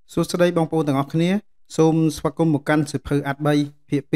សួស្តីបងប្អូនទាំងអស់គ្នាសូមស្វាគមន៍មកកាន់សិភៅអាត់3ភាគ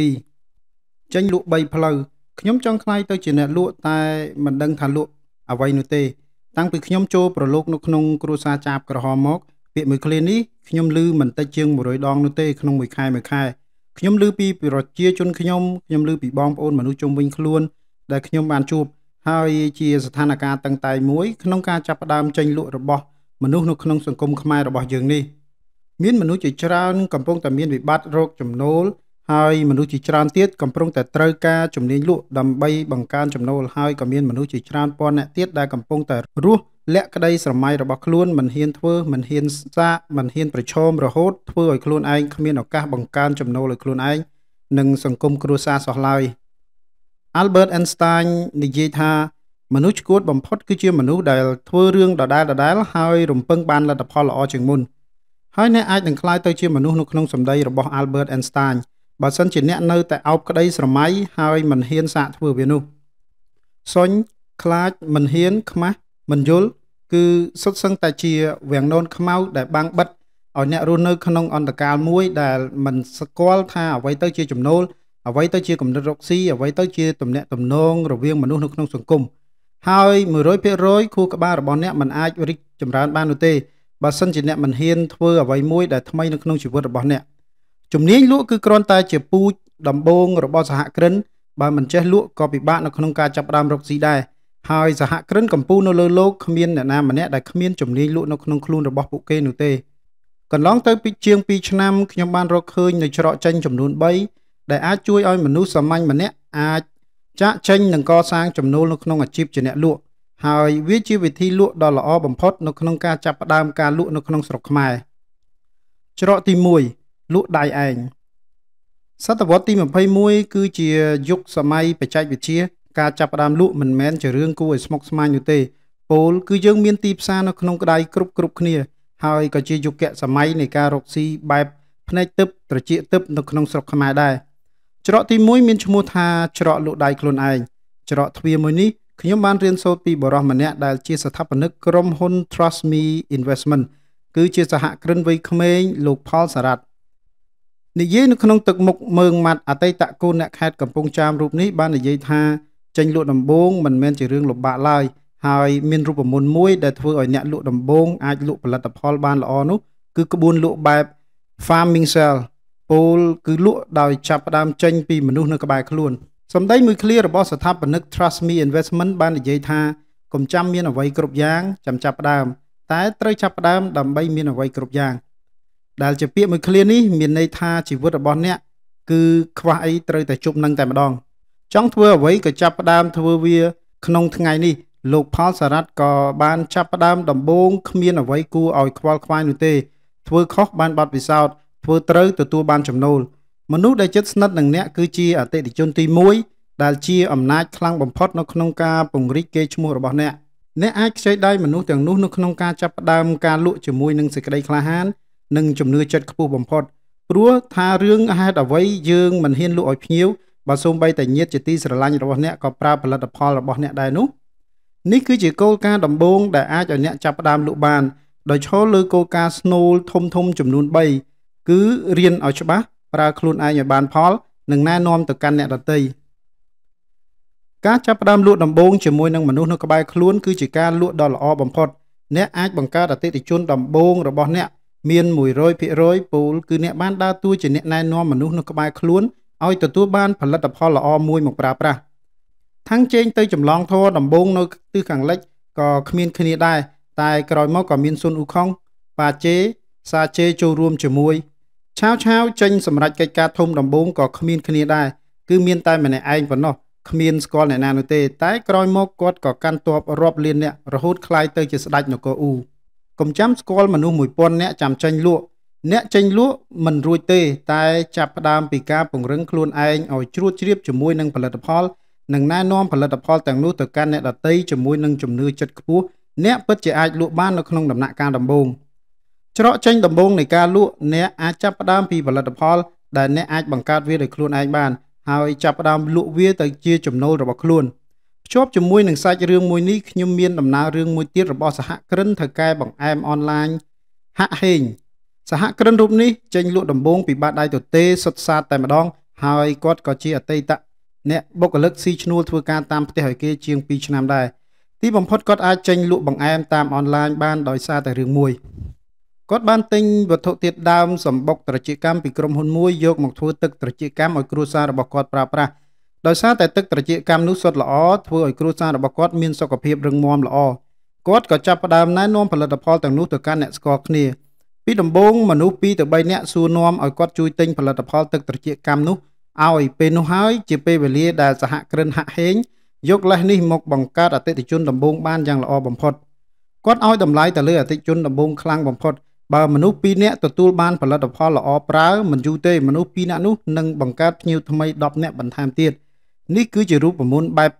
2ចេញលក់3ផ្លូវខ្ញុំចង់ខ្លាយទៅជាអ្នកលក់តែមិនដឹងថាលក់អ្វីនោះទេតាំងពីខ្ញុំចូលប្រឡូកនៅក្នុងគ្រួសារចាបក្រហមមកពាក្យមួយឃ្លានេះខ្ញុំឮមិនតិចជាង100ដងនោះទេក្នុងមួយខែខ្ញុំឮពីប្រជាជនខ្ញុំឮពីបងប្អូនមនុស្សជុំវិញខ្លួនដែលខ្ញុំបានជួបហើយជាស្ថានភាពតឹងតែងមួយក្នុងការចាប់ផ្ដើមចេញលក់របស់មនុស្សនៅក្នុងសង្គមខ្មែររបស់យើងនេះមានមនុស្សជាច្រើនកំពុងតែមានវិបត្តិរោគចំណូលហើយមនុស្សជាច្រើនទៀតកំពុងតែត្រូវការជំនាញលក់ដើម្បីបង្កើនចំណូលហើយក៏មានមនុស្សជាច្រើនពាន់អ្នកទៀតដែលកំពុងតែរស់លាក់ក្តីស្រមៃរបស់ខ្លួនមិនហ៊ានធ្វើមិនហ៊ានសាកមិនហ៊ានប្រឈមរហូតធ្វើឲ្យខ្លួនឯងគ្មានឱកាសបង្កើនចំណូលឲ្យខ្លួនឯងនិងសង្គមគ្រួសារសោះឡើយ Albert Einstein និយាយថាមនុស្សឆ្កួតបំផុតគឺជាមនុស្សដែលធ្វើរឿងដដែលហើយរំពឹងបានលទ្ធផលល្អជាងមុនហើយអ្នកអាចនឹងក្លាយទៅជាមនុស្សនៅក្នុងសម្ដីរបស់ Albert Einstein បើសិនជាអ្នកនៅតែអោបក្តីស្រមៃហើយមិនហ៊ានសាកធ្វើវានោះសុញខ្លាចមិនហ៊ានខ្មាស់មិនយល់គឺសុទ្ធសឹងតែជាវាំងននខ្មៅដែលបាំងបិទឲ្យអ្នករស់នៅក្នុងអន្តកាលមួយដែលមិនស្គាល់ថាអ្វីទៅជាចំណូលអ្វីទៅជាគំនិតរកស៊ីអ្វីទៅជាទំនាក់ទំនងរវាងមនុស្សនៅក្នុងសង្គមហើយ 100% ខួរក្បាលរបស់អ្នកមិនអាចរីកចម្រើនបាននោះទេបើសិនជាអ្នកមិនហ៊ានធ្វើអ្វីមួយដែលថ្មីនៅក្នុងជីវិតរបស់អ្នកជំនាញលក់គឺគ្រាន់តែជាពូជដំបូងរបស់សហគ្រិនបើមិនចេះលក់ក៏ពិបាកនៅក្នុងការចាប់ផ្ដើមរកស៊ីដែរហើយសហគ្រិនកំពូលនៅលើលោកគ្មានអ្នកណាម្នាក់ដែលគ្មានជំនាញលក់នៅក្នុងខ្លួនរបស់ពួកគេនោះទេកន្លងទៅពីជាង2ឆ្នាំខ្ញុំបានរកឃើញនៅច្រកចេញចំនួន3ដែលអាចជួយឲ្យមនុស្សសាមញ្ញម្នាក់អាចចាក់ចេញនិងកសាងចំណូលនៅក្នុងអាជីពជាអ្នកលក់ហើយវាជាវិធីលក់ដ៏ល្អបំផុតនៅក្នុងការចាប់ផ្ដើមការលក់នៅក្នុងស្រុកខ្មែរច្រកទី1លក់ដៃឯងសតវត្សទី21គឺជាយុគសម័យបច្ចេកវិទ្យាការចាប់ផ្ដើមលក់មិនមែនជារឿងគួរឲ្យស្មុគស្មាញនោះទេពោលគឺយើងមានទីផ្សារនៅក្នុងក្ដៅគ្រប់គ្នាហើយក៏ជាយុគសម័យនៃការរកស៊ីបែបភ្នែកទឹកត្រចៀកទឹកនៅក្នុងស្រុកខ្មែរដែរច្រកទី1មានឈ្មោះថាច្រកលក់ដៃខ្លួនឯងច្រកទ្វារមួយនេះខ្ញុំបានរៀនសូត្រពីបរិសម្នាក់ដែលជាស្ថាបនិកក្រុមហ៊ុន Trust Me Investment គឺជាសហគ្រិនវ័យក្មេងលោកផលសារ៉ាត់និយាយនៅក្នុងទឹកមុខមើងម៉ាត់អតីតកូនអ្នកខេត្តកំពង់ចាមរូបនេះបាននិយាយថាចេញលក់ដំបូងមិនមែនជារឿងលំបាកឡើយហើយមានរូបមន្តមួយដែលធ្វើឲ្យអ្នកលក់ដំបូងអាចលក់ផលិតផលបានល្អនោះគឺក្បួនលក់បែប farming sale ពោលគឺលក់ដោយចាប់ផ្ដើមចេញពីមនុស្សនៅក្បែរខ្លួនសម្ដីមួយឃ្លារបស់ស្ថាបនិក Trust Me Investment បាននិយាយថាកុំចាំមានអ្វីគ្រប់យ៉ាងចាំចាប់ផ្ដើមតែត្រូវចាប់ផ្ដើមដើម្បីមានអ្វីគ្រប់យ៉ាងដែលជាពាក្យមួយឃ្លានេះមានន័យថាជីវិតរបស់អ្នកគឺខ្វះអីត្រូវតែជប់នឹងតែម្ដងចង់ធ្វើអ្វីក៏ចាប់ផ្ដើមធ្វើវាក្នុងថ្ងៃនេះលោកផលសារ៉ាត់ក៏បានចាប់ផ្ដើមដំបូងគ្មានអ្វីគួរឲ្យខ្វល់ខ្វាយនោះទេធ្វើខុសបានបទពិសោធន៍ធ្វើត្រូវទទួលបានចំណូលមនុស្សដែលជិតស្និទ្ធនឹងអ្នកគឺជាអតិថិជនទី1ដែលជាអំណាចខ្លាំងបំផុតនៅក្នុងការពង្រីកកេរ្តិ៍ឈ្មោះរបស់អ្នកអាចខ្ចីដៃមនុស្សទាំងនោះនៅក្នុងការចាប់ផ្ដើមការលក់ជាមួយនឹងសេចក្តីក្លាហាននិងជំនឿចិត្តខ្ពស់បំផុតព្រោះថារឿងហេតុអ្វីយើងមិនហ៊ានលក់ឲ្យភ្ញៀវបើសូម្បីតែញាតិជាទីស្រឡាញ់របស់អ្នកក៏ប្រើផលិតផលរបស់អ្នកដែរនោះនេះគឺជាគោលការណ៍ដំបូងដែលអាចឲ្យអ្នកចាប់ផ្ដើមលក់បានដោយឈលលើគោលការណ៍ស្នូលធំចំនួន3គឺរៀនឲ្យច្បាស់ប្រើខ្លួនឯងឲ្យបានផលនិងណែនាំទៅកាន់អ្នកដទៃការចាប់ផ្ដើមលក់ដំបូងជាមួយនឹងមនុស្សនៅក្បែរខ្លួនគឺជាការលក់ដ៏ល្អបំផុតអ្នកអាចបង្កើតអតិថិជនដំបូងរបស់អ្នកមាន 100% ពោលគឺអ្នកបានដើរតួជាអ្នកណែនាំមនុស្សនៅក្បែរខ្លួនឲ្យទទួលបានផលិតផលល្អមួយមកប្រើប្រាស់ทั้งជេងទៅចម្លងធរដំបូងនៅទិសខាងលិចក៏គ្មានគ្នាដែរតែក្រោយមកក៏មានស៊ុនអ៊ូខុងប៉ាជេសាជេចូលរួមជាមួយឆាវចេញសម្រាប់កិច្ចការធំដំបូងក៏គ្មានគ្នាដែរគឺមានតែម្នាក់ឯងប៉ុណ្ណោះគ្មានស្គាល់អ្នកណានោះទេតែក្រោយមកគាត់ក៏កាន់ទ័ពរាប់លានអ្នករហូតក្លាយទៅជាស្ដេចនគរអ៊ូកុំចាំស្គាល់មនុស្ស 1000 នាក់ចាំចេញលក់អ្នកចេញលក់មិនរួចទេតែចាប់ផ្ដើមពីការពង្រឹងខ្លួនឯងឲ្យជ្រួតជ្រាបជាមួយនឹងផលិតផលនិងណែនាំផលិតផលទាំងនោះទៅកាន់អ្នកដទៃជាមួយនឹងជំនឿចិត្តខ្ពស់អ្នកពិតជាអាចលក់បាននៅក្នុងដំណាក់កាលដំបូងច្រកចេញដំបូងនៃការលក់អ្នកអាចចាប់ផ្ដើមពីផលិតផលដែលអ្នកអាចបង្កើតវាដោយខ្លួនឯងបានហើយចាប់ផ្ដើមលក់វាទៅជាចំណូលរបស់ខ្លួនភ្ជាប់ជាមួយនឹងសាច់រឿងមួយនេះខ្ញុំមានដំណើររឿងមួយទៀតរបស់សហគ្រិនថៅកែបង្អែមអនឡាញហាក់ហេងសហគ្រិនរូបនេះចេញលក់ដំបូងពីបាតដៃទទេសុទ្ធសាធតែម្ដងហើយគាត់ក៏ជាអតីតអ្នកបុគ្គលិកស៊ីឈ្នួលធ្វើការតាមផ្ទះឲ្យគេជាង2ឆ្នាំដែរទីបំផុតគាត់អាចចេញលក់បង្អែមតាមអនឡាញបានដោយសារតែរឿងមួយគាត់បានទិញវត្ថុធាតុដើមសម្បុកត្រចៀកកម្មពីក្រុមហ៊ុនមួយយកមកធ្វើទឹកត្រចៀកកម្មឲ្យគ្រួសាររបស់គាត់ប្រើប្រាស់ដោយសារតែទឹកត្រចៀកកម្មនោះសុទ្ធល្អធ្វើឲ្យគ្រួសាររបស់គាត់មានសុខភាពរឹងមាំល្អគាត់ក៏ចាប់ផ្ដើមណែនាំផលិតផលទាំងនោះទៅកាន់អ្នកស្គាល់គ្នាពីដំបូងមនុស្ស2ទៅ3នាក់សួរនាំឲ្យគាត់ជួយទិញផលិតផលទឹកត្រចៀកកម្មនោះឲ្យពេលនោះហើយជាពេលវេលាដែលសហគ្រិនហាក់ហេងយកលេសនេះមកបង្កើតអតិថិជនដំបូងបានយ៉ាងល្អបំផុតគាត់ឲ្យតម្លៃទៅលើអតិថិជនដំបូងខ្លាំងបំផុតបើមនុស្ស2នាក់ទទួលបានផលិតផលល្អប្រើមិនយូរទេមនុស្ស2នាក់នោះនឹងបង្កើតភ្ញៀវថ្មី10នាក់បន្ថែមទៀតនេះគឺជារូបមន្តបែប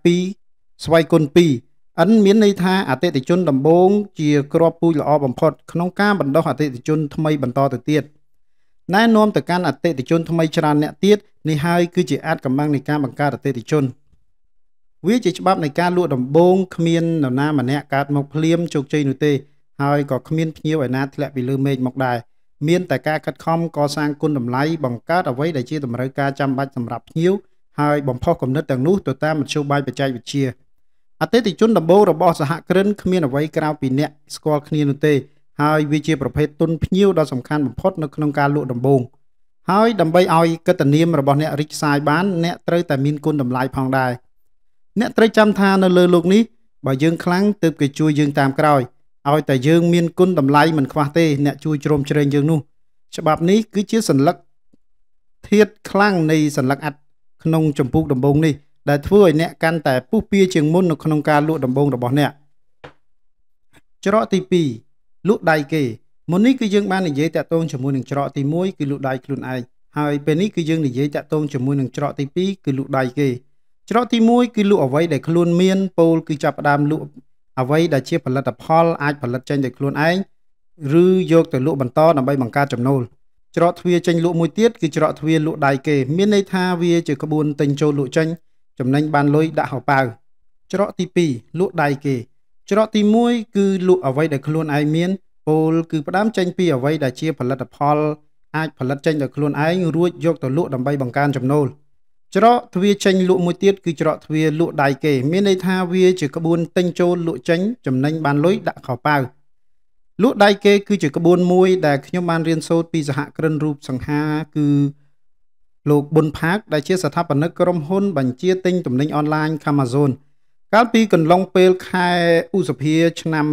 2ស្វ័យគុណ2មានន័យថាអតិថិជនដំបូងជាគ្រាប់ពូជល្អបំផុតក្នុងការបណ្ដុះអតិថិជនថ្មីបន្តទៅទៀតណែនាំទៅកាន់អតិថិជនថ្មីច្រើនអ្នកទៀតនេះហើយគឺជាអាចកម្បាំងនៃការបង្កើតអតិថិជនវាជាច្បាប់នៃការលក់ដំបូងគ្មាននរណាម្នាក់កើតមកភ្លាមជោគជ័យនោះទេហើយក៏គ្មានភ្ញៀវឯណាធ្លាក់ពីលើមេឃមកដែរមានតែការខិតខំកសាងគុណតម្លៃបង្កើតអ្វីដែលជាតម្រូវការចាំបាច់សម្រាប់ភ្ញៀវហើយបំផុសគំនិតទាំងនោះទៅតាមមធ្យោបាយបច្ចេកវិទ្យាអតិថិជនដំបូងរបស់សហគ្រិនគ្មានអ្វីក្រៅពីអ្នកស្គាល់គ្នានោះទេហើយវាជាប្រភេទទុនភ្ញៀវដ៏សំខាន់បំផុតនៅក្នុងការលក់ដំបូងហើយដើម្បីឲ្យកិត្តិនាមរបស់អ្នករីកសាយបានអ្នកត្រូវតែមានគុណតម្លៃផងដែរអ្នកត្រូវចាំថានៅលើโลกនេះបើយើងខ្លាំងទើបគេជួយយើងតាមក្រោយឲ្យតែយើងមានគុណតម្លៃមិនខ្វះទេអ្នកជួយជ្រោមជ្រែងយើងនោះច្បាប់នេះគឺជាសញ្ញាធាតុខ្លាំងនៃសញ្ញាអាត់ក្នុងចម្ពោះដំបូងនេះដែលធ្វើឲ្យអ្នកកាន់តែពុះពៀជាងមុននៅក្នុងការលក់ដំបូងរបស់អ្នកច្រកទី2លក់ដៃគេមុននេះគឺយើងបាននិយាយតាក់ទងជាមួយនឹងច្រកទី1គឺលក់ដៃខ្លួនឯងហើយពេលនេះគឺយើងនិយាយតាក់ទងជាមួយនឹងច្រកទី2គឺលក់ដៃគេច្រកទី1គឺលក់អ្វីដែលខ្លួនមានពោលគឺចាប់ផ្ដើមលក់អ្វីដែលជាផលិតផលអាចផលិតចេញដោយខ្លួនឯងឬយកទៅលក់បន្តដើម្បីបង្កើតចំណូលច្រកទ្វារចេញលក់មួយទៀតគឺច្រកទ្វារលក់ដៃគេមានន័យថាវាជាក្បួនទិញចូលលក់ចេញចំណេញបានលុយដាក់ហោប៉ៅច្រកទី2លក់ដៃគេច្រកទី1គឺលក់អ្វីដែលខ្លួនឯងមានពោលគឺផ្ដើមចេញពីអ្វីដែលជាផលិតផលអាចផលិតចេញដោយខ្លួនឯងរួចយកទៅលក់ដើម្បីបង្កើនចំណូលច្រកទ្វារចេញលក់មួយទៀតគឺច្រកទ្វារលក់ដៃគេមានន័យថាវាជាក្បួនទិញចូលលក់ចេញចំណេញបានលុយដាក់ខោប៉ៅលក់ដៃគេគឺជាក្បួនមួយដែលខ្ញុំបានរៀនសូត្រពីសហគ្រិនរូបសង្ហាគឺលោកប៊ុនផាកដែលជាស្ថាបនិកក្រុមហ៊ុនបញ្ជាទិញទំនិញអនឡាញ Amazon កាលពីកន្លងពេលខែឧសភាឆ្នាំ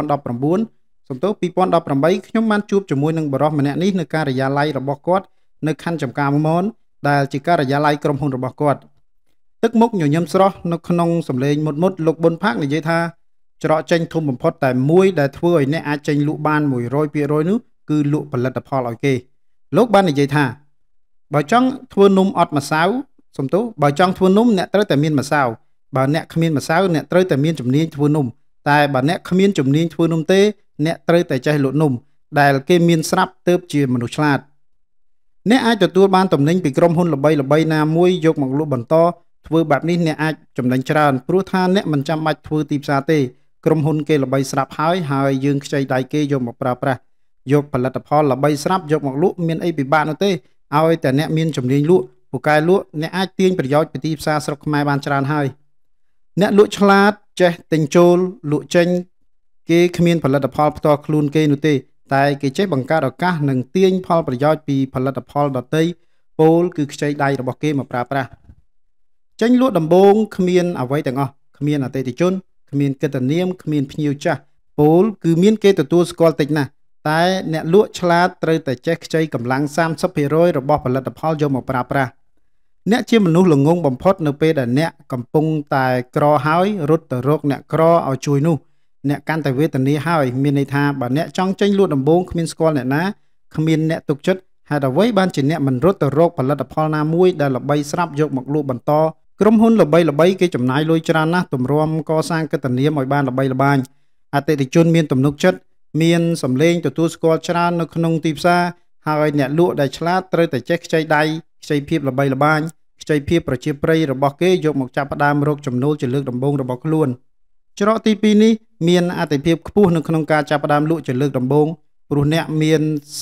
2019 សំទោស2018ខ្ញុំបានជួបជាមួយនឹងបរិសុទ្ធម្នាក់នេះនៅការិយាល័យរបស់គាត់នៅខណ្ឌចំការមនដែលជាការិយាល័យក្រុមហ៊ុនរបស់គាត់ទឹកមុខញញឹមស្រស់នៅក្នុងសម្លេងមុតលោកប៊ុនផាកនិយាយថាច្រកចេញធំបំផុតតែមួយដែលធ្វើឲ្យអ្នកអាចចេញលក់បាន 100% នោះគឺលក់ផលិតផលឲ្យគេលោកបាននិយាយថាបើចង់ធ្វើនំអត់ម្សៅសំទោសបើចង់ធ្វើនំអ្នកត្រូវតែមានម្សៅបើអ្នកគ្មានម្សៅអ្នកត្រូវតែមានជំនាញធ្វើនំតែបើអ្នកគ្មានជំនាញធ្វើនំទេអ្នកត្រូវតែចេះលក់នំដែលគេមានស្រាប់ទើបជាមនុស្សឆ្លាតអ្នកអាចទទួលបានទំនិញពីក្រុមហ៊ុនល្បីៗណាមួយយកមកលក់បន្តធ្វើបែបនេះអ្នកអាចចំណេញច្រើនព្រោះថាអ្នកមិនចាំបាច់ធ្វើទីផ្សារទេក្រុមហ៊ុនគេល្បីស្រាប់ហើយយើងខ្ចីដៃគេយកមកប្រើប្រាស់យកផលិតផលល្បីស្រាប់យកមកលក់មានអីពិបាកនោះទេឲ្យតែអ្នកមានជំនាញលក់ពូកែលក់អ្នកអាចទាញប្រយោជន៍ពីទីផ្សារស្រុកខ្មែរបានច្រើនហើយអ្នកលក់ឆ្លាតចេះទិញចូលលក់ចេញគេគ្មានផលិតផលផ្ទាល់ខ្លួនគេនោះទេតែគេចេះបង្កើតឱកាសនិងទាញផលប្រយោជន៍ពីផលិតផលដទៃពោលគឺខ្ចីដៃរបស់គេមកប្រើប្រាស់ចេញលក់ដំបូងគ្មានអ្វីទាំងអស់គ្មានអតិថិជនគ្មានកិត្តិនាមគ្មានភ្ញៀវចាស់ពោលគឺមានគេទទួលស្គាល់តិចណាស់តែអ្នកលក់ឆ្លាតត្រូវតែចេះខ្ចីកម្លាំង 30% របស់ផលិតផលយកមកប្រើប្រាស់អ្នកជាមនុស្សល្ងងបំផុតនៅពេលដែលអ្នកកំពុងតែក្រហើយរត់ទៅរកអ្នកក្រឲ្យជួយនោះអ្នកកាន់តែវេទនាហើយមានន័យថាបើអ្នកចង់ចេញលក់ដំបូងគ្មានស្គាល់អ្នកណាគ្មានអ្នកទុកចិត្តហេតុអ្វីបានជាអ្នកមិនរត់ទៅរកផលិតផលណាមួយដែលល្បីស្រាប់យកមកលក់បន្តក្រុមហ៊ុនល្បីៗគេចំណាយលុយច្រើនណាស់ទម្រាំកសាងកិត្តិនាមឲ្យបានល្បីល្បាញអតិថិជនមានទំនុកចិត្តមានសម្លេងទទួលស្គាល់ច្រើននៅក្នុងទីផ្សារហើយអ្នកលក់ដែលឆ្លាតត្រូវតែចេះខ្ចីដៃខ្ចីភាពល្បីល្បាញខ្ចីភាពប្រជាប្រិយរបស់គេយកមកចាប់ផ្ដើមរកចំណូលជាលើកដំបូងរបស់ខ្លួនច្រកទី2នេះមានអត្ថប្រយោជន៍ខ្ពស់នៅក្នុងការចាប់ផ្ដើមលក់ជាលើកដំបូងព្រោះអ្នកមានសិទ្ធិ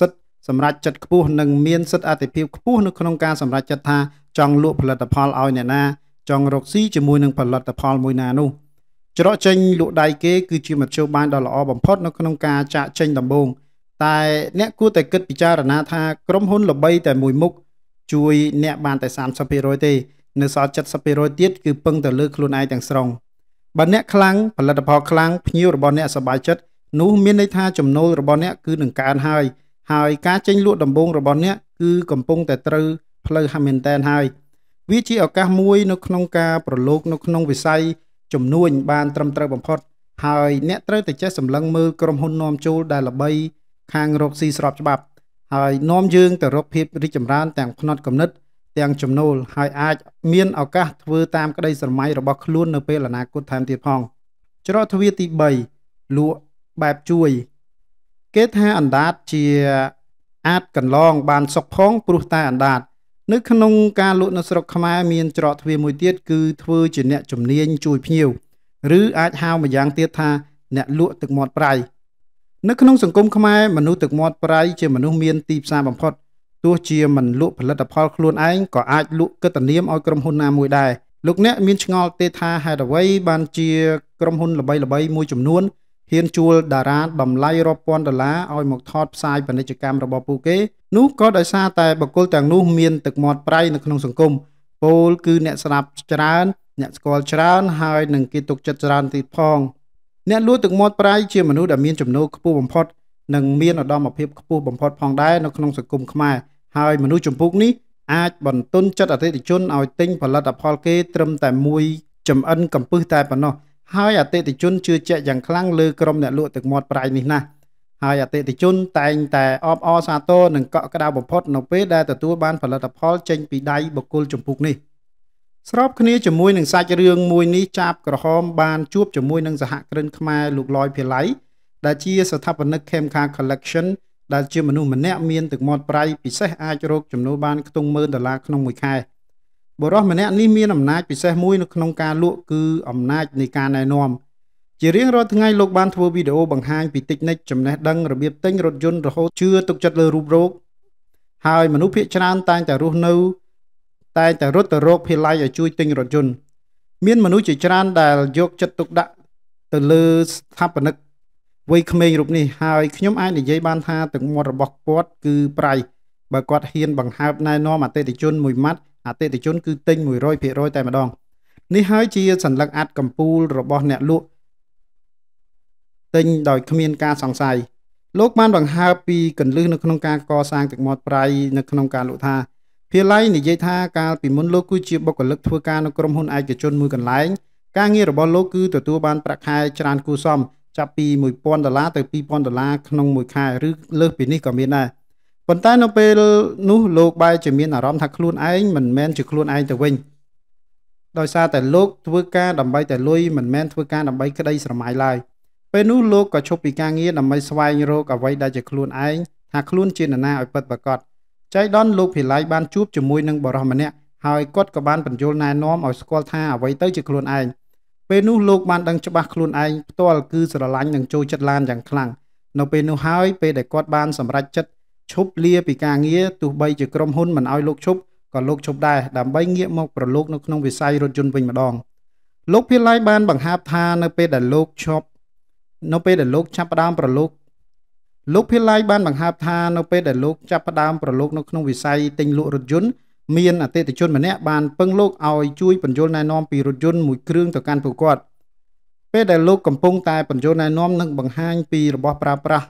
សម្រាប់ចិត្តខ្ពស់និងមានសិទ្ធិអធិភាពខ្ពស់នៅក្នុងការសម្រេចចិត្តថាចង់លក់ផលិតផលឲ្យអ្នកណាចង់រកស៊ីជាមួយនឹងផលិតផលមួយណានោះច្រកចេញលក់ដៃគេគឺជាមធ្យោបាយដ៏ល្អបំផុតនៅក្នុងការចាក់ចេញដំបូងតែអ្នកគួរតែគិតពិចារណាថាក្រុមហ៊ុនល្បីតែមួយមុខជួយអ្នកបានតែ 30% ទេនៅសល់ 70% ទៀតគឺពឹងទៅលើខ្លួនឯងទាំងស្រុងបើអ្នកខ្លាំងផលិតផលខ្លាំងភ្ញៀវរបស់អ្នកសប្បាយចិត្តនោះមានន័យថាចំណូលរបស់អ្នកគឺនឹងកើនហើយការចេញលក់ដំបូងរបស់អ្នកគឺកំពុងតែត្រូវផ្លូវហាមែនតែនហើយវាជាឱកាសមួយនៅក្នុងការប្រឡូកនៅក្នុងវិស័យជំនួញបានត្រឹមត្រូវបំផុតហើយអ្នកត្រូវតែចេះសម្លឹងមើលក្រុមហ៊ុននាំចូលដែលល្បីខាងរកស៊ីស្របច្បាប់ហើយនាំយើងទៅរកភាពរីកចម្រើនទាំងផ្នត់គំនិតទាំងចំណូលហើយអាចមានឱកាសធ្វើតាមក្តីស្រមៃរបស់ខ្លួននៅពេលអនាគតថែមទៀតផងច្រកទ្វារទី3លក់បែបជួយគេថាអណ្ដាតជាអាចកន្លងបានសុខផងព្រោះតែអណ្ដាតនៅក្នុងការលក់នៅស្រុកខ្មែរមានច្រកទ្វារមួយទៀតគឺធ្វើជាអ្នកជំនាញជួយភ្ញៀវឬអាចហៅម្យ៉ាងទៀតថាអ្នកលក់ទឹកមាត់ប្រៃនៅក្នុងសង្គមខ្មែរមនុស្សទឹកមាត់ប្រៃជាមនុស្សមានទីផ្សារបំផុតទោះជាមិនលក់ផលិតផលខ្លួនឯងក៏អាចលក់កិត្តិនាមឲ្យក្រុមហ៊ុនណាមួយដែរលោកអ្នកមានឆ្ងល់ទេថាហេតុអ្វីបានជាក្រុមហ៊ុនល្បីៗមួយចំនួនហ៊ានជួលតារាតម្លៃរាប់ពាន់ដុល្លារឲ្យមកថតផ្សាយពាណិជ្ជកម្មរបស់ពួកគេនោះក៏ដោយសារតែបុគ្គលទាំងនោះមានទឹកមាត់ប្រៃនៅក្នុងសង្គមពោលគឺអ្នកស្ដាប់ច្រើនអ្នកស្គាល់ច្រើនហើយនឹងគេទុកចិត្តច្រើនទៀតផងអ្នកលក់ទឹកមាត់ប្រៃជាមនុស្សដែលមានចំណូលខ្ពស់បំផុតនិងមានឧត្តមភាពខ្ពស់បំផុតផងដែរនៅក្នុងសង្គមខ្មែរហើយមនុស្សចំពោះនេះអាចបន្ទន់ចិត្តអតិថិជនឲ្យទិញផលិតផលគេត្រឹមតែមួយចំអិនកំពឹសតែប៉ុណ្ណោះហើយអតិថិជនជឿជាក់យ៉ាងខ្លាំងលើក្រុមអ្នកលក់ទឹកមាត់ប្រៃនេះណាស់ហើយអតិថិជនតែងតែអបអរសាទរនិងកក់ក្ដៅបំផុតនៅពេលដែលទទួលបានផលិតផលចេញពីដៃបុគ្គលចំពោះនេះស្របគ្នាជាមួយនឹងសាច់រឿងមួយនេះចាបក្រហមបានជួបជាមួយនឹងសហគ្រិនខ្មែរលោកលយភាឡៃដែលជាស្ថាបនិក Chemical Collection ដែលជាមនុស្សម្នាក់មានទឹកមាត់ប្រៃពិសេសអាចរកចំណូលបានខ្ទង់$10,000ក្នុងមួយខែបុរសម្នាក់នេះមានអំណាចពិសេសមួយនៅក្នុងការលក់គឺអំណាចនៃការណែនាំជារៀងរាល់ថ្ងៃលោកបានធ្វើវីដេអូបង្ហាញពីតិចនិចចំណេះដឹងរបៀបទិញរថយន្តរហូតជឿទុកចិត្តលើរូបរោគហើយមនុស្សភាគច្រើនតែងតែរត់ទៅរកភាឡៃឲ្យជួយទិញរថយន្តមានមនុស្សជាច្រើនដែលយកចិត្តទុកដាក់ទៅលើស្ថាបនិកវ័យក្មេងរូបនេះហើយខ្ញុំអាចនិយាយបានថាទឹកមាត់របស់គាត់គឺប្រៃបើគាត់ហ៊ានបង្ហើបណែនាំអតិថិជនមួយម៉ាត់អតិថិជនគឺទិញ 100% តែម្ដងនេះហើយជាសញ្ញាអាត់កំពូលរបស់អ្នកលក់ទិញដោយគ្មានការសង្ស័យលោកបានបង្ហើបពីកលឹះនៅក្នុងការកសាងទឹកមាត់ប្រៃនៅក្នុងការលក់ថាភាឡៃនិយាយថាកាលពីមុនលោកគឺជាបុគ្គលិកធ្វើការនៅក្រុមហ៊ុនឯកជនមួយកន្លែងការងាររបស់លោកគឺទទួលបានប្រាក់ខែច្រើនគួរសមចាប់ពី$1,000ទៅ$2,000ក្នុងមួយខែឬលើសពីនេះក៏មានដែរប៉ុន្តែនៅពេលនោះលោកបែរជាមានអារម្មណ៍ថាខ្លួនឯងមិនមែនជាខ្លួនឯងទៅវិញដោយសារតែលោកធ្វើការដើម្បីតែលុយមិនមែនធ្វើការដើម្បីក្តីស្រមៃឡើយពេលនោះលោកក៏ឈប់ពីការងារដើម្បីស្វែងរកអ្វីដែលជាខ្លួនឯងថាខ្លួនជានរណាឲ្យពិតប្រាកដចៃដន្យលោកភិឡៃបានជួបជាមួយនឹងបរិសម្នាក់ហើយគាត់ក៏បានបញ្យល់ណែនាំឲ្យស្គាល់ថាអ្វីទៅជាខ្លួនឯងពេលនោះលោកបានដឹងច្បាស់ខ្លួនឯងផ្ទាល់គឺស្រឡាញ់និងចូលចិត្តឡានយ៉ាងខ្លាំងនៅពេលនោះហើយពេលដែលគាត់បានសម្រេចចិត្តឈប់លាពីការងារទោះបីជាក្រុមហ៊ុនមិនឲ្យលោកឈប់ក៏លោកឈប់ដែរដើម្បីងាកមកប្រឡូកនៅក្នុងវិស័យរថយន្តវិញម្ដងលោកភិឡៃបានបង្ហាប់ថានៅពេលដែលលោកចាប់ផ្ដើមប្រឡូកលោកភិឡៃបានបង្ហើបថានៅពេលដែលលោកចាប់ផ្ដើមប្រឡូកនៅក្នុងវិស័យទិញលក់រថយន្តមានអតិថិជនម្នាក់បានពឹងលោកឲ្យជួយបញ្យល់ណែនាំពីរថយន្តមួយគ្រឿងទៅកាន់ពួកគាត់ពេលដែលលោកកំពុងតែបញ្យល់ណែនាំនិងបង្ហាញពីរបៀបប្រើប្រាស់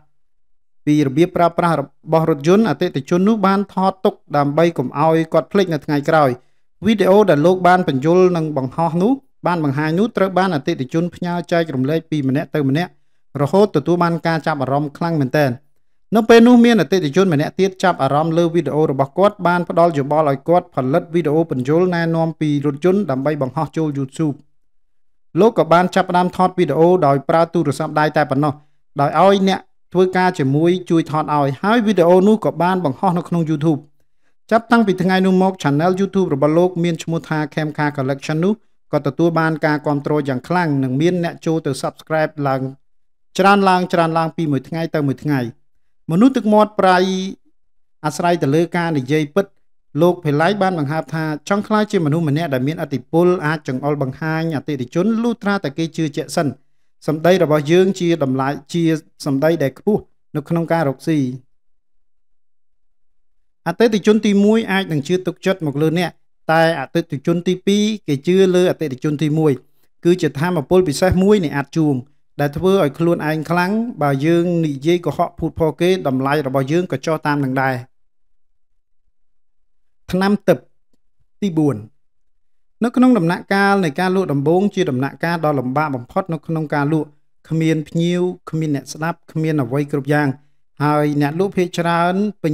របស់រថយន្តអតិថិជននោះបានថតទុកដើម្បីកុំឲ្យគាត់ភ្លេចនៅថ្ងៃក្រោយវីដេអូដែលលោកបានបញ្យល់និងបង្ហោះនោះបានបង្ហាញនោះត្រូវបានអតិថិជនផ្ញើចែករំលែកពីម្នាក់ទៅម្នាក់រហូតទទួលបានការចាប់អារម្មណ៍ខ្លាំងមែនទែននៅពេលនោះមានអតិថិជនម្នាក់ទៀតចាប់អារម្មណ៍លើវីដេអូរបស់គាត់បានផ្ដល់យោបល់ឲ្យគាត់ផលិតវីដេអូបញ្យលណែនាំពីរថយន្តដើម្បីបង្ហោះចូល YouTube លោកក៏បានចាប់ផ្ដើមថតវីដេអូដោយប្រើទូរស័ព្ទដៃតែប៉ុណ្ណោះដោយឲ្យអ្នកធ្វើការជាមួយជួយថតឲ្យហើយវីដេអូនោះក៏បានបង្ហោះនៅក្នុង YouTube ចាប់តាំងពីថ្ងៃនោះមក Channel YouTube របស់លោកមានឈ្មោះថា Chemical Collection នោះក៏ទទួលបានការគាំទ្រយ៉ាងខ្លាំងនិងមានអ្នកចូលទៅ Subscribe ច្រើនឡើងពីមួយថ្ងៃទៅមួយថ្ងៃមនុស្សទឹកមាត់ប្រៃអាស្រ័យទៅលើការនិយាយពិតលោកភេឡៃបានបង្ហាញថាចង់ខ្លាចជាមនុស្សម្នាក់ដែលមានឥទ្ធិពលអាចចង្អុលបង្ហាញអតិថិជនលុះត្រាតែគេជឿជាក់សិនសម្ដីរបស់យើងជាតម្លៃជាសម្ដីដែលខ្ពស់នៅក្នុងការរកស៊ីអតិថិជនទី1អាចនឹងជឿទុកចិត្តមកលើអ្នកតែអតិថិជនទី2គេជឿលើអតិថិជនទី1គឺជាធម៌ពលពិសេសមួយនៃអាចជួងដែលធ្វើឲ្យខ្លួនឯងខ្លាំងបើយើងនិយាយកុហកភូតភរគេតម្លៃរបស់យើងក៏ចុះតាមនឹងដែរថ្នាំទឹកទី4នៅក្នុងដំណាក់កាលនៃការលក់ដំបូងជាដំណាក់កាលដ៏លំបាកបំផុតនៅក្នុងការលក់គ្មានភ្ញៀវគ្មានអ្នកស្ដាប់គ្មានអ្វីគ្រប់យ៉ាងហើយអ្នកលក់ភាគច្រើន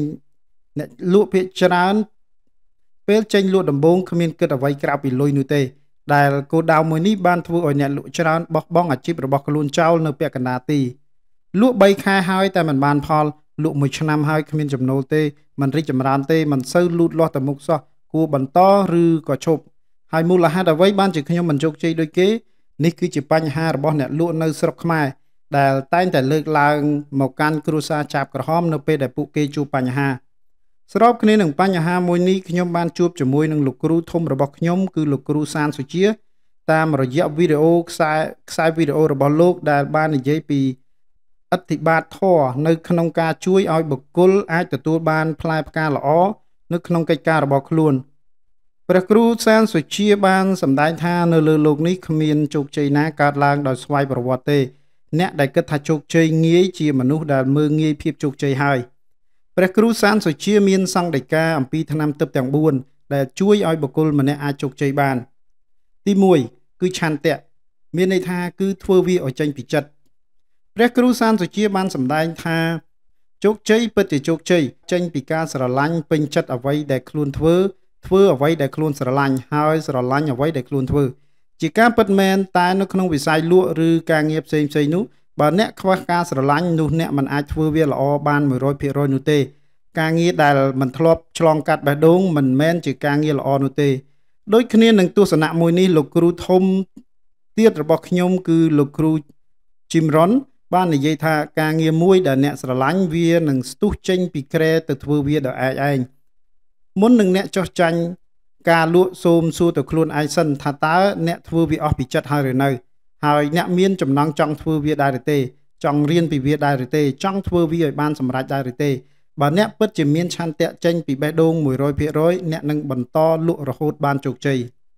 ពេលចេញលក់ដំបូងគ្មានគិតអ្វីក្រៅពីលុយនោះទេដែលគោលដៅមួយនេះបានធ្វើឲ្យអ្នកលក់ច្រើនបោះបង់អាជីពរបស់ខ្លួនចោលនៅពាក់កណ្ដាលទីលក់3ខែហើយតែមិនបានផលលក់1ឆ្នាំហើយគ្មានចំណូលទេមិនរីកចម្រើនទេមិនសូវលូតលាស់ទៅមុខសោះគួរបន្តឬក៏ឈប់ហើយមូលហេតុអ្វីបានជាខ្ញុំមិនជោគជ័យដូចគេនេះគឺជាបញ្ហារបស់អ្នកលក់នៅស្រុកខ្មែរដែលតែងតែលើកឡើងមកកាន់គ្រួសារចាប់ក្រហមនៅពេលដែលពួកគេជួបបញ្ហាស្របគ្នានឹងបញ្ហាមួយនេះខ្ញុំបានជួបជាមួយនឹងលោកគ្រូធំរបស់ខ្ញុំគឺលោកគ្រូសានសុជាតាមរយៈវីដេអូខ្សែវីដេអូរបស់លោកដែលបាននិយាយពីអធិបាតធម៌នៅក្នុងការជួយឲ្យបុគ្គលអាចទទួលបានផ្លែផ្កាល្អនៅក្នុងកិច្ចការរបស់ខ្លួនព្រះគ្រូសានសុជាបានសម្ដែងថានៅលើโลกនេះគ្មានជោគជ័យណាកើតឡើងដោយស្វ័យប្រវត្តិទេអ្នកដែលគិតថាជោគជ័យងាយជាមនុស្សដែលមើលងាយភាពជោគជ័យហើយព្រះគ្រូសានសុជាមានសង្កដីកាអំពីថ្នាំទិព្វទាំង4ដែលជួយឲ្យបុគ្គលម្នាក់អាចជោគជ័យបានទី1គឺឆន្ទៈមានន័យថាគឺធ្វើវាឲ្យចេញពីចិត្តព្រះគ្រូសានសុជាបានសម្ដែងថាជោគជ័យពិតជាជោគជ័យចេញពីការស្រឡាញ់ពេញចិត្តអ្វីដែលខ្លួនធ្វើអ្វីដែលខ្លួនស្រឡាញ់ហើយស្រឡាញ់អ្វីដែលខ្លួនធ្វើជាការពិតមែនតែនៅក្នុងវិស័យលក់ឬការងារផ្សេងនោះបើអ្នកខ្វះការស្រឡាញ់នោះអ្នកមិនអាចធ្វើវាល្អបាន 100% នោះទេការងារដែលមិនធ្លាប់ឆ្លងកាត់បេះដូងមិនមែនជាការងារល្អនោះទេដូចគ្នានឹងទស្សនៈមួយនេះលោកគ្រូធំទៀតរបស់ខ្ញុំគឺលោកគ្រូជីមរុនបាននិយាយថាការងារមួយដែលអ្នកស្រឡាញ់វានឹងស្ទុះចេញពីក្រែទៅធ្វើវាដោយឯងមុននឹងអ្នកចោះចាញ់ការលក់សូមសួរទៅខ្លួនឯងសិនថាតើអ្នកធ្វើវាអស់ពីចិត្តហើយឬនៅហើយអ្នកមានចំណង់ចង់ធ្វើវាដែរឬទេចង់រៀនពីវាដែរឬទេចង់ធ្វើវាឲ្យបានសម្រេចដែរឬទេបើអ្នកពិតជាមានឆន្ទៈចេញពីបេះដូង 100% អ្នកនឹងបន្តលក់រហូតបានជោគជ័យ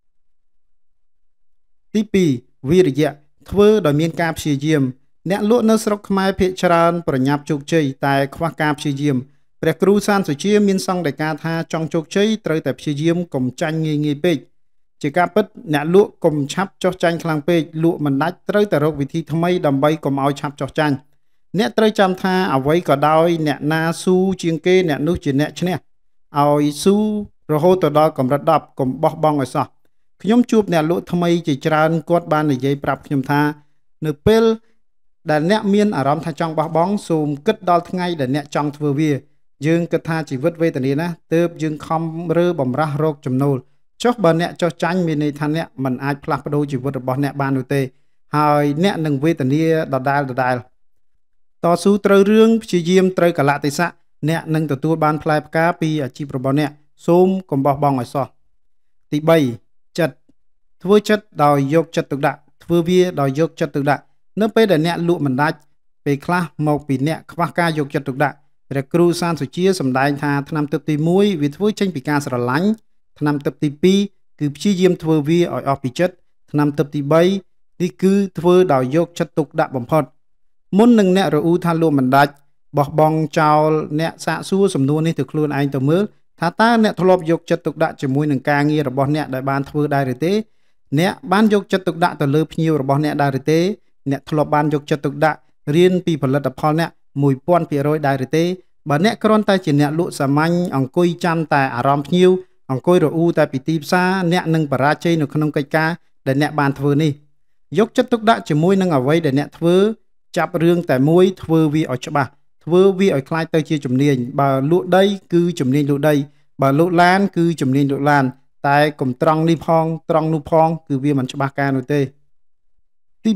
ទី2វិរិយៈធ្វើដោយមានការព្យាយាមអ្នកលក់នៅស្រុកខ្មែរភាគច្រើនប្រញាប់ជោគជ័យតែខ្វះការព្យាយាមព្រះគ្រូសានសុជាមានសង្កដីកាថាចង់ជោគជ័យត្រូវតែព្យាយាមកុំចាញ់ងាយពេកជាការពិតអ្នកលក់កុំឆាប់ចោះចាញ់ខ្លាំងពេកលក់មិនដាច់ត្រូវតែរកវិធីថ្មីដើម្បីកុំឲ្យឆាប់ចោះចាញ់អ្នកត្រូវចាំថាអ្វីក៏ដោយអ្នកណាស៊ូជាងគេអ្នកនោះជាអ្នកឈ្នះឲ្យស៊ូរហូតទៅដល់កម្រិត10កុំបោះបង់ឲ្យសោះខ្ញុំជួបអ្នកលក់ថ្មីជាច្រើនគាត់បាននិយាយប្រាប់ខ្ញុំថានៅពេលដែលអ្នកមានអារម្មណ៍ថាចង់បោះបង់សូមគិតដល់ថ្ងៃដែលអ្នកចង់ធ្វើវាយើងគិតថាជីវិតវេទនាណាទើបយើងខំរើបំរាស់រកចំណូលចុះបើអ្នកចោះចាញ់មានន័យថាអ្នកមិនអាចផ្លាស់ប្ដូរជីវិតរបស់អ្នកបាននោះទេហើយអ្នកនឹងវេទនាដដែលតស៊ូត្រូវរឿងព្យាយាមត្រូវកលៈទេសៈអ្នកនឹងទទួលបានផ្លែផ្កាពីអាជីពរបស់អ្នកសូមកុំបោះបង់ឲ្យសោះទី3ចិត្តធ្វើចិត្តដោយយកចិត្តទុកដាក់ធ្វើវាដោយយកចិត្តទុកដាក់នៅពេលដែលអ្នកលក់មិនដាច់ពេលខ្លះមកពីអ្នកខ្វះការយកចិត្តទុកដាក់ព្រះគ្រូសានសុជាសម្ដែងថាថ្នាំទិព្វទី1វាធ្វើចេញពីការស្រឡាញ់ថ្នាំទិព្វទី2គឺព្យាយាមធ្វើវាឲ្យអស់ពីចិត្តថ្នាំទិព្វទី3នេះគឺធ្វើដោយយកចិត្តទុកដាក់បំផុតមុននឹងអ្នករអ៊ូថាលក់មិនដាច់បោះបង់ចោលអ្នកសាកសួរសំណួរនេះទៅខ្លួនឯងទៅមើលថាតើអ្នកធ្លាប់យកចិត្តទុកដាក់ជាមួយនឹងការងាររបស់អ្នកដែលបានធ្វើដែរឬទេអ្នកបានយកចិត្តទុកដាក់ទៅលើភ្ញៀវរបស់អ្នកដែរឬទេអ្នកធ្លាប់បានយកចិត្តទុកដាក់រៀនពីផលិតផលអ្នក 1000% ដែរឬទេបើអ្នកគ្រាន់តែជាអ្នកលក់សាមញ្ញអង្គុយចាំតែអារម្មណ៍ភ្ញៀវអង្គុយរអ៊ូតែពីទីផ្សារអ្នកនឹងបរាជ័យនៅក្នុងកិច្ចការដែលអ្នកបានធ្វើនេះយកចិត្តទុកដាក់ជាមួយនឹងអ្វីដែលអ្នកធ្វើចាប់រឿងតែមួយធ្វើវាឲ្យច្បាស់ធ្វើវាឲ្យคล้ายទៅជាជំនាញបើលក់ដីគឺជំនាញលក់ដីបើលក់ឡានគឺជំនាញលក់ឡានតែកុំត្រង់នេះផងត្រង់នោះផងគឺវាមិនច្បាស់ការនោះទេទី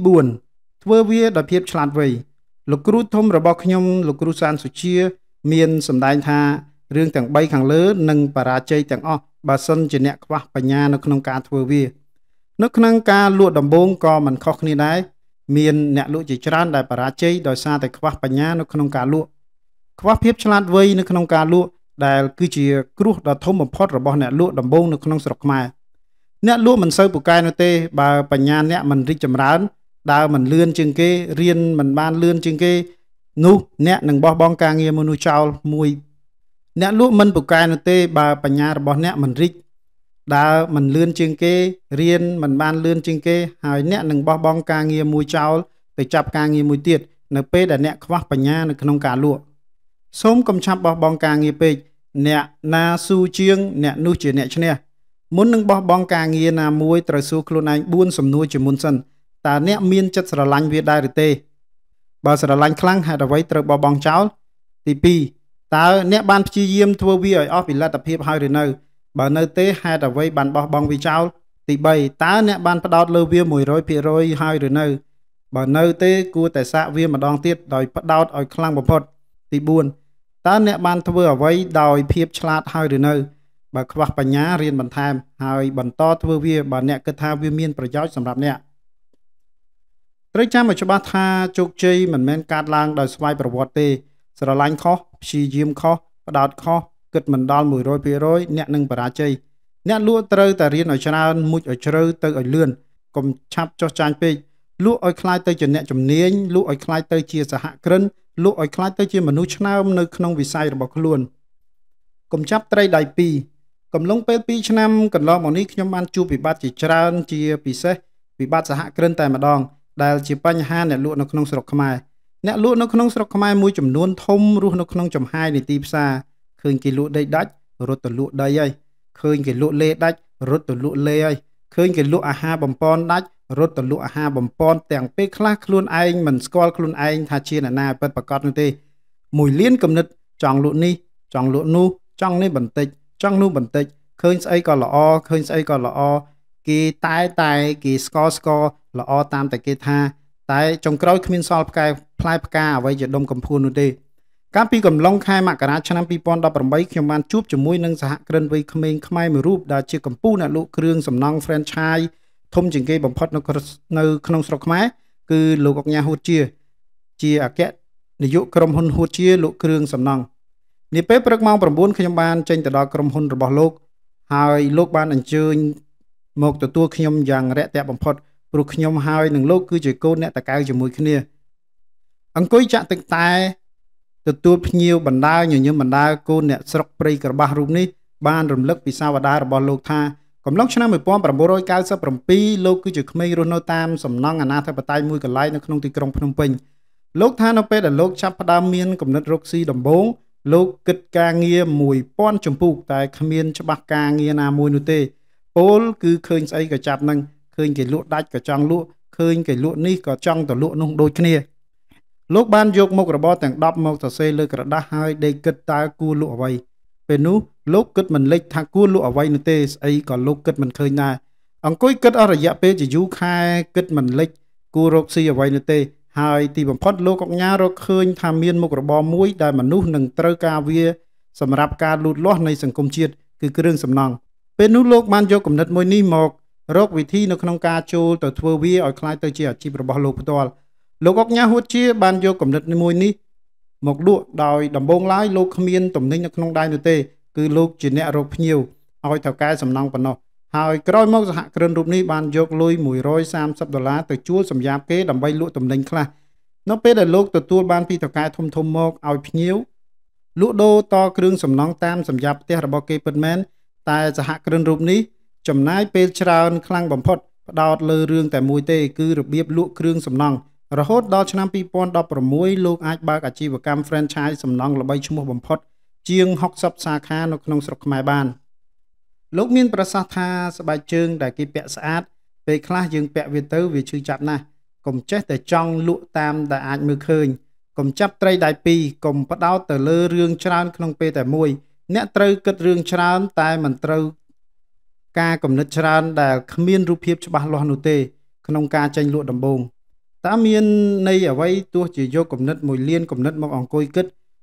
4ធ្វើវាដោយភាពឆ្លាតវៃលោកគ្រូធំរបស់ខ្ញុំលោកគ្រូសានសុជាមានសម្ដែងថារឿងទាំង3ខាងលើនឹងបរាជ័យទាំងអស់បើសិនជាអ្នកខ្វះបញ្ញានៅក្នុងការធ្វើវានៅក្នុងការលក់ដំបូងក៏មិនខុសគ្នាដែរមានអ្នកលក់ជាច្រើនដែលបរាជ័យដោយសារតែខ្វះបញ្ញានៅក្នុងការលក់ខ្វះភាពឆ្លាតវៃនៅក្នុងការលក់ដែលគឺជាគ្រោះដ៏ធំបំផុតរបស់អ្នកលក់ដំបូងនៅក្នុងស្រុកខ្មែរអ្នកលក់មិនសូវពូកែនោះទេបើបញ្ញាអ្នកមិនរីកចម្រើនដើរមិនលឿនជាងគេរៀនមិនបានលឿនជាងគេនោះអ្នកនឹងបោះបង់ការងារមនុស្សចោលមួយអ្នកលក់មិនពូកែនោះទេបើបញ្ញារបស់អ្នកមិនរីកដើរមិនលឿនជាងគេរៀនមិនបានលឿនជាងគេហើយអ្នកនឹងបោះបង់ការងារមួយចោលទៅចាប់ការងារមួយទៀតនៅពេលដែលអ្នកខ្វះបញ្ញានៅក្នុងការលក់សូមកុំឆាប់បោះបង់ការងារពេកអ្នកណាស៊ូជាងអ្នកនោះជាអ្នកឈ្នះមុននឹងបោះបង់ការងារណាមួយត្រូវសួរខ្លួនឯង4សំណួរជាមុនសិនតើអ្នកមានចិត្តស្រឡាញ់វាដែរឬទេបើស្រឡាញ់ខ្លាំងហេតុអ្វីត្រូវបោះបង់ចោលទី2តើអ្នកបានព្យាយាមធ្វើវាឲ្យអស់ពីលទ្ធភាពហើយឬនៅបើនៅទេហេតុអ្វីបានបោះបង់វាចោលទី3តើអ្នកបានផ្ដោតលើវា 100% ហើយឬនៅបើនៅទេគួរតែសាកវាម្ដងទៀតដោយផ្ដោតឲ្យខ្លាំងបំផុតទី4តើអ្នកបានធ្វើអ្វីដោយភាពឆ្លាតហើយឬនៅបើខ្វះបញ្ញារៀនបន្ថែមហើយបន្តធ្វើវាបើអ្នកគិតថាវាមានប្រយោជន៍សម្រាប់អ្នកត្រូវចាំឲ្យច្បាស់ថាជោគជ័យមិនមែនកើតឡើងដោយស្វ័យប្រវត្តិទេស្រឡាញ់ខុសព្យាយាមខុសផ្ដោតខុសគិតមិនដល់ 100% អ្នកនឹងបរាជ័យអ្នកលក់ត្រូវតែរៀនឲ្យច្រើនមុជឲ្យជ្រៅទៅឲ្យលឿនកុំឆាប់ចុះចាញ់ពេកលក់ឲ្យខ្លាយទៅជាអ្នកជំនាញលក់ឲ្យខ្លាយទៅជាសហគ្រិនលក់ឲ្យខ្លាយទៅជាមនុស្សឆ្នើមនៅក្នុងវិស័យរបស់ខ្លួនកុំចាប់ត្រីដៃពីរកំឡុងពេល2ឆ្នាំកន្លងមកនេះខ្ញុំបានជួបវិបត្តិជាច្រើនជាពិសេសវិបត្តិសហគ្រិនតែម្ដងដែលជាបញ្ហាអ្នកលក់នៅក្នុងស្រុកខ្មែរអ្នកលក់នៅក្នុងស្រុកខ្មែរមួយចំនួនធំរស់នៅក្នុងចំហាយនៃទីផ្សារឃើញគេលក់ដីដាច់រត់ទៅលក់ដីហើយឃើញគេលក់លេដាច់រត់ទៅលក់លេហើយឃើញគេលក់អាហារបំពន់ដាច់រត់ទៅលក់អាហារបំពន់ទាំងពេលខ្លះខ្លួនឯងមិនស្គាល់ខ្លួនឯងថាជាអ្នកណាពិតប្រាកដនោះទេមួយលានគំនិតចង់លក់នេះចង់លក់នោះចង់នេះបន្តិចចង់នោះបន្តិចឃើញស្អីក៏ល្អឃើញស្អីក៏ល្អគេតែគេស្គាល់ល្អតាមតែគេថាតែចុងក្រោយគ្មានសល់ផ្លែផ្កាអ្វីជាដុំកំភួននោះទេកាលពីកំឡុងខែមករាឆ្នាំ2018ខ្ញុំបានជួបជាមួយនឹងសហគ្រិនវ័យក្មេងខ្មែរមួយរូបដែលជាកំពូលអ្នកលក់គ្រឿងសំណង់ franchise ធំជាងគេបំផុតនៅក្នុងស្រុកខ្មែរគឺលោកអុកញ៉ាហួតជាអគ្គនាយកក្រុមហ៊ុនហួតជាលក់គ្រឿងសំណង់នាពេលព្រឹកម៉ោង 9ខ្ញុំបានចេញទៅដល់ក្រុមហ៊ុនរបស់លោកហើយលោកបានអញ្ជើញមកទទួលខ្ញុំយ៉ាងរាក់ទាក់បំផុតព្រោះខ្ញុំហើយនឹងលោកគឺជាកូនអ្នកតកៅជាមួយគ្នាអង្គុយចាក់ទឹកតែទទួលភ្ញៀវបណ្ដាញញឹមបណ្ដាកូនអ្នកស្រុកព្រៃក្របាស់រូបនេះបានរំលឹកពីសាវតារបស់លោកថាកំឡុងឆ្នាំ1997លោកគឺជាក្មេងរស់នៅតាមសំណង់អនាធិបតេយ្យមួយកន្លែងនៅក្នុងទីក្រុងភ្នំពេញលោកថានៅពេលដែលលោកចាប់ផ្ដើមមានគំនិតរកស៊ីដំបូងលោកគិតការងារ1000ចម្ពោះតែគ្មានច្បាស់ការងារណាមួយនោះទេពោលគឺឃើញស្អីក៏ចាប់នឹងឃើញគេលក់ដាច់ក៏ចង់លក់ឃើញគេលក់នេះក៏ចង់ទៅលក់នោះដូចគ្នាលោកបានយកមុខរបរទាំង10មកសរសេរលើក្រដាសហើយដេកគិតតើគួរលក់អ្វីពេលនោះលោកគិតមិនលេចថាគួរលក់អ្វីនោះទេស្អីក៏លោកគិតមិនឃើញដែរអង្គុយគិតអស់រយៈពេលជាយូរខែគិតមិនលេចគួររកស៊ីអ្វីនោះទេហើយទីបំផុតលោកអុកញ៉ារកឃើញថាមានមុខរបរមួយដែលមនុស្សនឹងត្រូវការវាសម្រាប់ការលូតលាស់នៃសង្គមជាតិគឺគ្រឿងសំណង់ពេលនោះលោកបានយកគំនិតមួយនេះមករកវិធីនៅក្នុងការចូលទៅធ្វើវាឲ្យคล้ายទៅជាអាជីពរបស់លោកផ្ទាល់លោកអុកញ៉ាហួតជាបានយកគំនិតមួយនេះមកលក់ដោយដំបូងឡើយលោកគ្មានទំនិញនៅក្នុងដៃនោះទេគឺលោកជាអ្នករកភ្ញៀវឲ្យថៅកែសំណង់ប៉ុណ្ណោះហើយក្រោយមកសហគ្រិនរូបនេះបានយកលុយ$130ទៅជួលសម្យាបគេដើម្បីលក់ទំនិញខ្លះនៅពេលដែលលោកទទួលបានពីថៅកែធំមកឲ្យភ្ញៀវលក់ដូរតគ្រឿងសំណង់តាមសម្យាបផ្ទះរបស់គេពិតមែនតែសហគ្រិនរូបនេះចំណាយពេលច្រើនខ្លាំងបំផុតផ្ដោតលើរឿងតែមួយទេគឺរបៀបលក់គ្រឿងសំណង់រហូតដល់ឆ្នាំ2016លោកអាចបើកអាជីវកម្ម franchise សំណង់ល្បីឈ្មោះបំផុតជាង60សាខានៅក្នុងស្រុកខ្មែរបានលោកមានប្រសាសន៍ថាស្បែកជើងដែលគេពាក់ស្អាតពេលខ្លះយើងពាក់វាទៅវាឈឺចាប់ណាស់កុំចេះតែចង់លក់តាមដែលអាចមើលឃើញកុំចាប់ត្រីដៃពីរកុំផ្ដោតទៅលើរឿងច្រើនក្នុងពេលតែមួយអ្នកត្រូវគិតរឿងច្រើនតែមិនត្រូវការគំនិតច្រើនដែលគ្មានរូបភាពច្បាស់លាស់នោះទេក្នុងការចេញលក់ដំបូងតើមានន័យអ្វីទោះជាយកគំនិត1លានគំនិតមកអង្គុយគិត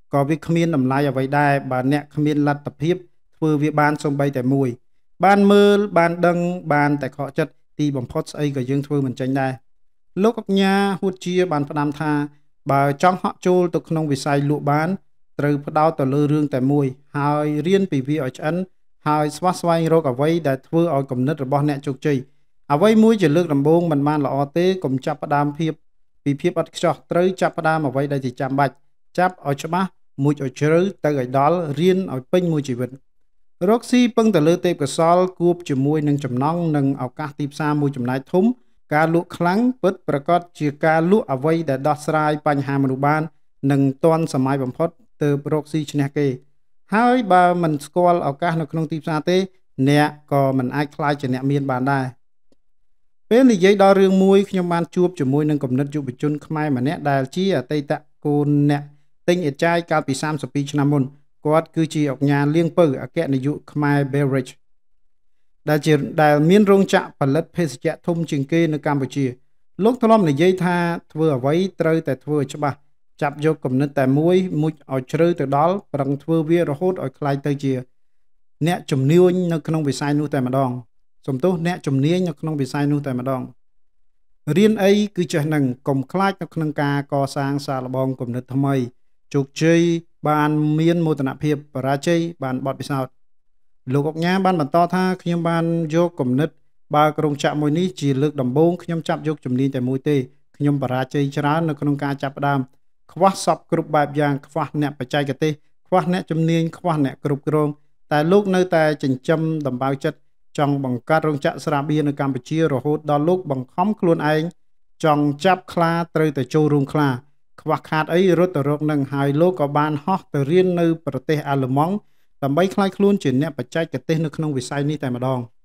ក៏វាគ្មានតម្លៃអ្វីដែរបើអ្នកគ្មានលទ្ធភាពធ្វើវាបានសូម្បីតែមួយបានមើលបានដឹងបានតែខកចិត្តទីបំផុតស្អីក៏យើងធ្វើមិនចេញដែរលោកអញ្ញាហួតជាបានផ្ដាំថាបើចង់ហក់ចូលទៅក្នុងវិស័យលក់បានត្រូវផ្ដោតទៅលើរឿងតែមួយហើយរៀនពីវាឲ្យឆ្អិនហើយស្វះស្វែងរកអ្វីដែលធ្វើឲ្យគំនិតរបស់អ្នកជោគជ័យអ្វីមួយជាលើកដំបូងមិនបានល្អទេកុំចាប់ផ្ដើមពីភាពឥតខ្ចោះត្រូវចាប់ផ្ដើមអ្វីដែលជាចាំបាច់ចាប់ឲ្យច្បាស់មួយឲ្យជ្រៅទៅឲ្យដល់រៀនឲ្យពេញមួយជីវិតរកស៊ីពឹងទៅលើទេពកោសល្យគួបជាមួយនឹងចំណង់និងឱកាសទីផ្សារមួយចំណែកធំការលក់ខ្លាំងពិតប្រាកដជាការលក់អ្វីដែលដោះស្រាយបញ្ហាមនុស្សបាននិងទាន់សម័យបំផុតទើបរកស៊ីឈ្នះគេហើយបើមិនស្គាល់ឱកាសនៅក្នុងទីផ្សារទេអ្នកក៏មិនអាចខ្លាចជាអ្នកមានបានដែរពេលនិយាយដល់រឿងមួយខ្ញុំបានជួបជាមួយនឹងគំនិតយុវជនខ្មែរម្នាក់ដែលជាអតីតកូនអ្នកទិញអេចាយកាលពី32ឆ្នាំមុនគាត់គឺជាអុកញ៉ាលៀងពៅអគ្គនាយកខ្មែរ Beverage ដែលមានរោងចក្រផលិតភេសជ្ជៈធំជាងគេនៅកម្ពុជាលោកធ្លាប់និយាយថាធ្វើអ្វីត្រូវតែធ្វើឲ្យច្បាស់ចាប់យកគំនិតតែមួយមុជឲ្យជ្រៅទៅដល់ប្រឹងធ្វើវារហូតឲ្យខ្លាយទៅជាអ្នកជំនាញនៅក្នុងវិស័យនោះតែម្ដងអ្នកជំនាញនៅក្នុងវិស័យនោះតែម្ដងរៀនអីគឺចេះនឹងកុំខ្លាចនៅក្នុងការកសាងសារល្បងគំនិតថ្មីជោគជ័យបានមានមោទនភាពបរាជ័យបានបទពិសោធន៍លោកអុកញ៉ាបានបន្តថាខ្ញុំបានយកគំនិតបើក្រុងចក្រមួយនេះជាលើកដំបូងខ្ញុំចាប់យកជំនាញតែមួយទេខ្ញុំបរាជ័យច្រើននៅក្នុងការចាប់ផ្ដើមខ្វះសពគ្រប់បែបយ៉ាងខ្វះអ្នកបច្ចេកទេសខ្វះអ្នកជំនាញខ្វះអ្នកគ្រប់គ្រងតែលោកនៅតែចិញ្ចឹមដំបៅចិត្តចង់បង្កើតរោងចក្រស្រាបៀរនៅកម្ពុជារហូតដល់លោកបង្ខំខ្លួនឯងចង់ចាប់ខ្លាត្រូវតែចូលរោងខ្លាខ្វះខាតអីរត់ទៅរកនឹងហើយលោកក៏បានហោះទៅរៀននៅប្រទេសអាល្លឺម៉ង់ដើម្បីក្លាយខ្លួនជាអ្នកបច្ចេកទេសនៅក្នុងវិស័យនេះតែម្ដង